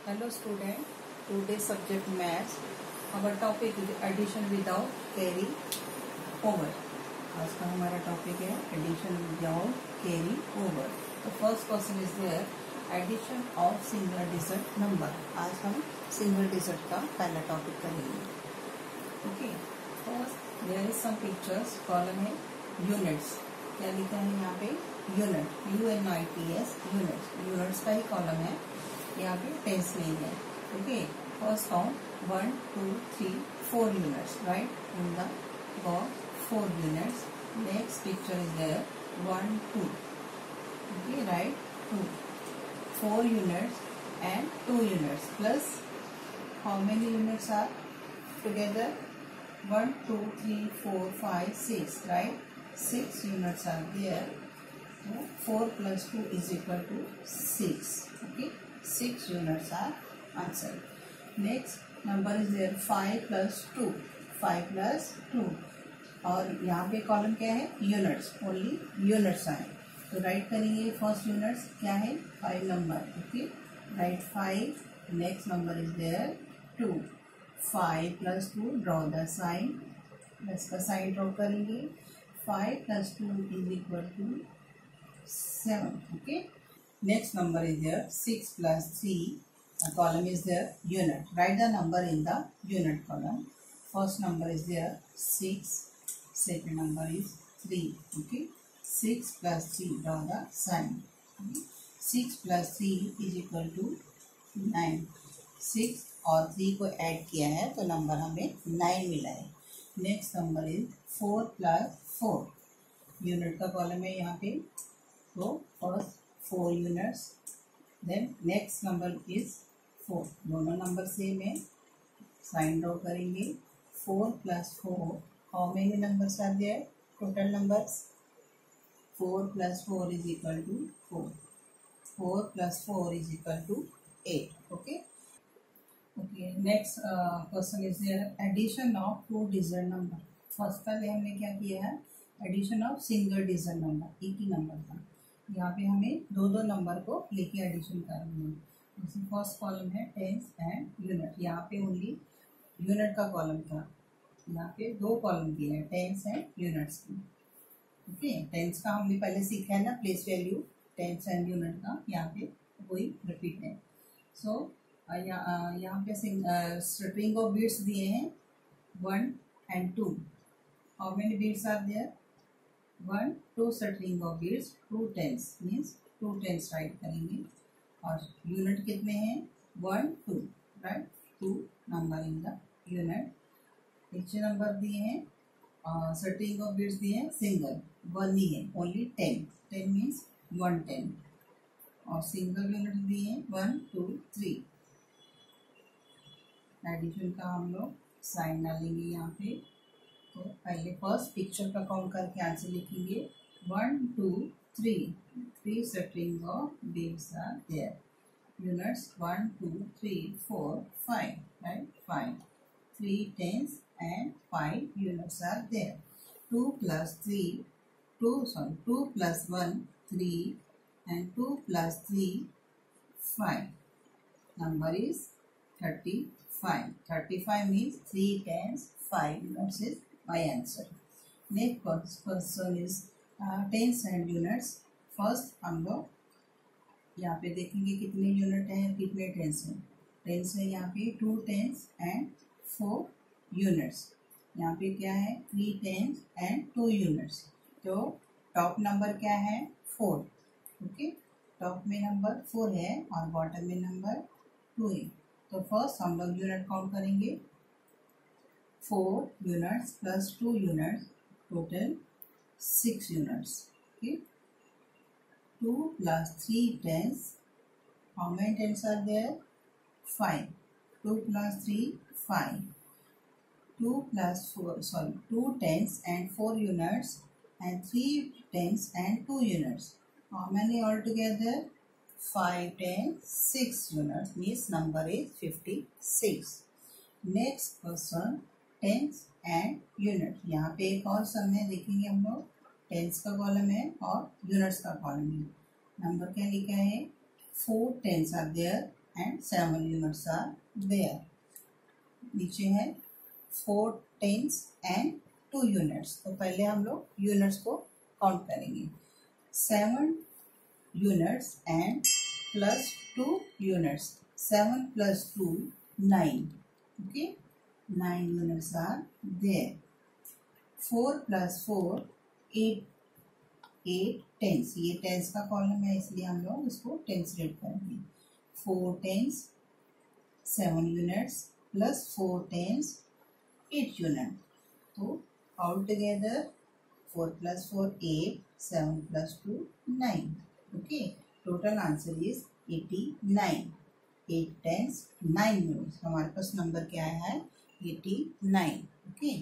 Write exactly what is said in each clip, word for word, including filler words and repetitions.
Hello student, today's subject maths. Our topic is addition without carry over. आज का हमारा topic है addition without carry over. The first question is there, addition of single digit number. आज हम single digit का पहला topic करेंगे. Okay. First there is some pictures. Column है units. क्या लिखा है यहाँ पे? Unit. U N I T S. Units. Units का ही कॉलम है. यहाँ पे टेंस नहीं है. Okay, first count one two three four units right in the box four units. Next picture is there one two. Okay right two four units and two units plus how many units are together one two three four five six right six units are there. Four plus two is equal to six. Okay, six units are answered. Next number is there five plus two. five plus two. और यहाँ पे column क्या है? Units. Only units आए तो write करेंगे. First units क्या है? Five number. Okay, right five. Next number is there two. Five plus two draw the sign. Plus का साइन ड्रॉ करेंगे. Five plus two is equal to seven. Okay, next number is there six plus three. A column is there unit. Write the number in the unit column. First number is there six. Second number is three. Okay, six plus three draw the sign. Okay? six plus three is equal to nine. six और three को add किया है तो number हमें nine मिला है. Next number is four plus four. Unit का column है यहाँ पे तो first four units. Then next number is four. दोनों नंबर सेम है. साइन ड्रॉ करेंगे. four plus four. How many numbers are there? Total numbers. four plus four is equal to four. four plus four is equal to eight. Okay. Okay. Next uh, question is there addition of two digit number. First पहले हमने क्या किया है? Addition of single digit number. एक ही number था. यहाँ पे हमें दो दो नंबर को लेके एडिशन करनी है. जैसे फर्स्ट कॉलम है टेंस एंड यूनिट. यहाँ पे ओनली यूनिट का कॉलम था. यहाँ पे दो कॉलम किए हैं टेंस एंड यूनिट्स की. ओके, टेंस का हमने पहले सीखा है ना, place value tens and unit का. यहाँ पे वही रिपीट है. सो यहाँ यहाँ पे स्ट्रिंग ऑफ बीट्स दिए हैं one and two. How many beads are there? One two string of beads two tens means two tens write करेंगे. और यूनिट कितने हैं? One two write two number in the unit. नीचे नंबर दिए हैं स्ट्रिंग ऑफ बीट्स दिए हैं सिंगल वन ही है only ten. Ten means one ten. और सिंगल यूनिट दिए हैं वन टू थ्री. एडिशन का हम लोग साइन डालेंगे यहाँ पे. तो पहले फर्स्ट पिक्चर का काउंट करके आंसर लिखेंगे. One two three. Three string of beads are there. Units one two three four five write five. Three tens and five units are there. Two plus three two sorry two plus one three and two plus three five. Number is thirty five. Thirty five means three tens five units is my answer. Next question is uh, tens and units. First हम लोग यहाँ पे देखेंगे कितने unit हैं कितने tense हैं. Tense है यहाँ पे two tens and four units. यहाँ पे क्या है? Three tens and two units. तो टॉप नंबर क्या है? फोर. ओके, टॉप में नंबर फोर है और बॉटम में नंबर टू है. तो फर्स्ट हम लोग यूनिट काउंट करेंगे. four units plus two units total six units. Okay, two plus three tens. How many tens are there? Five. Two plus three five. Two plus four sorry two tens and four units and three tens and two units. How many altogether? Five tens six units means number is fifty-six. Next question tens and unit. यहाँ पे एक और सम है देखेंगे हम लोग. Tense का column है और यूनिट्स का कॉलम है. नंबर क्या लिखा है? four tens are there, and seven units are there. नीचे है four tens and two units. तो पहले हम लोग यूनिट्स को काउंट करेंगे। Seven units and plus two units. Seven plus two nine. Okay, nine units are there. Four plus four eight, eight tens. ये tens का कॉलम है इसलिए हम लोग इसको टेंस रेड करेंगे। Four tens, seven units plus four tens, eight unit. तो all together four plus four eight, seven plus two nine. Okay, total answer is eighty nine. Eight tens nine units. हमारे पास number क्या है? Eighty nine. Okay,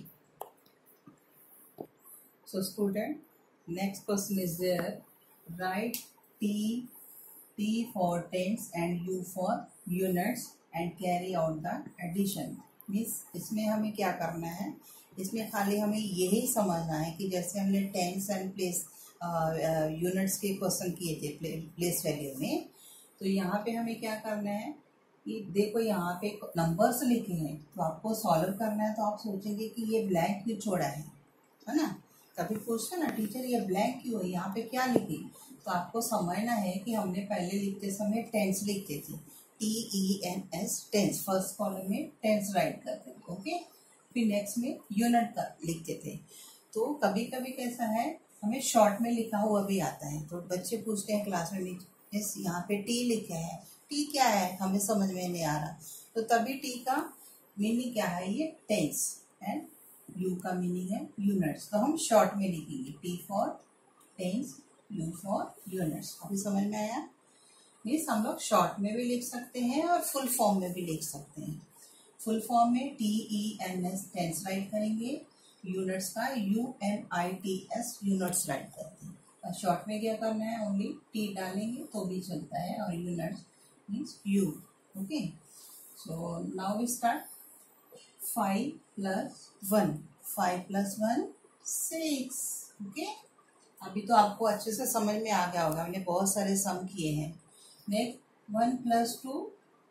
so student, next question is there. Write T, T for tens and U for units and carry out the addition. Means इसमें हमें क्या करना है? इसमें खाली हमें यही समझना है कि जैसे हमने टेंस एंड प्लेस यूनिट्स के क्वेश्चन किए थे प्ले, प्लेस वैल्यू में, तो यहाँ पे हमें क्या करना है कि देखो यहाँ पे नंबर्स लिखे हैं, तो आपको सॉल्व करना है। तो आप सोचेंगे कि ये ब्लैंक क्यों छोड़ा है, है ना? कभी पूछते ना टीचर ये ब्लैंक क्यों है, यहाँ पे क्या लिखी? तो आपको समझना है कि हमने पहले लिखते समय टेंस लिखते थे, T E N S, tens. First column में टेंस राइट करते थे। ओके, फिर नेक्स्ट में यूनिट का लिखते थे। तो कभी कभी कैसा है, हमें शॉर्ट में लिखा हुआ भी आता है। तो बच्चे पूछते हैं क्लास में, इस यहाँ पे टी लिखे है, टी क्या है, हमें समझ में नहीं आ रहा। तो तभी टी का मीनिंग क्या है, ये टेंस, एंड यू का मीनिंग है यूनिट्स। तो हम शॉर्ट में लिखेंगे, T for tens, U for units. अभी समझ में आया? मीन्स हम लोग शॉर्ट में भी लिख सकते हैं और फुल फॉर्म में भी लिख सकते हैं। फुल फॉर्म में T E N S tens write करेंगे, यूनिट्स का U N I T S units write करते हैं। और शॉर्ट में क्या करना है, ओनली टी डालेंगे तो भी चलता है, और units means U. Okay, so now we start. Five plus one, five plus one six. Okay, अभी तो आपको अच्छे से समझ में आ गया होगा, मैंने बहुत सारे सम किए हैं। Next, one plus two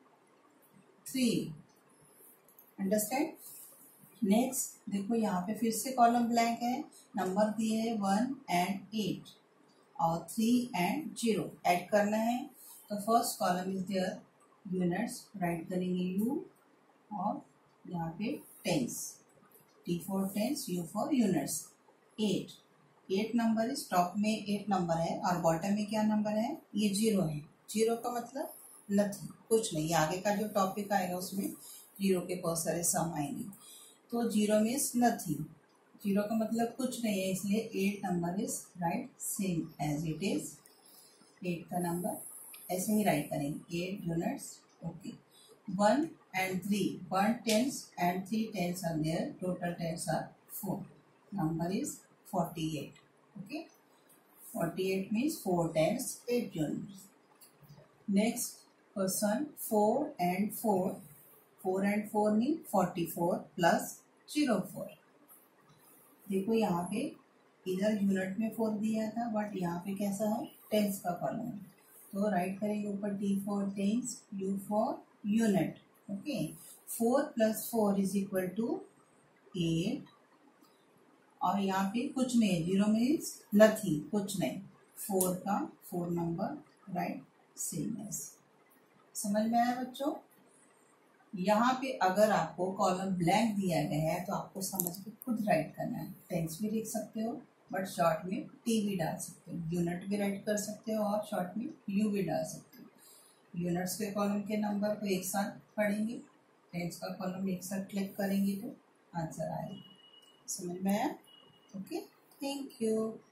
three. Understand? Next देखो यहाँ पे फिर से कॉलम ब्लैंक है, नंबर दिए है वन एंड एट और थ्री एंड जीरो ऐड करना है। तो first column is there units, write करेंगे यू, और यहाँ पे tens, T for tens, U for units. Eight, eight number इस टॉप में एट नंबर है और बॉटम में क्या नंबर है, ये जीरो है। जीरो का मतलब नथिंग, कुछ नहीं। आगे का जो टॉपिक आएगा उसमें जीरो के बहुत सारे सम आएंगे। तो जीरो मीन्स नथिंग, जीरो का मतलब कुछ नहीं है, इसलिए eight number is write same as it is. Eight का नंबर ऐसे ही राइट करेंगे, eight units. Okay, one and three, one tens and three tens are there, total tens are four, number is forty-eight. Okay, forty-eight means four tens, eight units. Next question, four and four, four and four mean forty-four plus zero four. देखो यहाँ पे इधर unit में four दिया था, but यहाँ पे कैसा है, टेंस का कॉलम है। तो राइट करेंगे ऊपर T for tens, U for unit. Okay, four plus four is equal to eight, और यहाँ पे कुछ नहीं है, जीरो मीन्स नथिंग, कुछ नहीं। फोर का four number write same as. समझ में आया बच्चों? यहाँ पे अगर आपको कॉलम ब्लैंक दिया गया है तो आपको समझ के खुद राइट करना है। टेंस भी लिख सकते हो, बट शॉर्ट में टी भी डाल सकते हो, यूनिट भी राइट कर सकते हो, और शॉर्ट में यू भी डाल सकते हो। यूनिट्स के कॉलम के नंबर को एक साथ पढ़ेंगे, टेंस का कॉलम एक साथ क्लिक करेंगे तो आंसर आएगा। समझ में आया? Okay, thank you.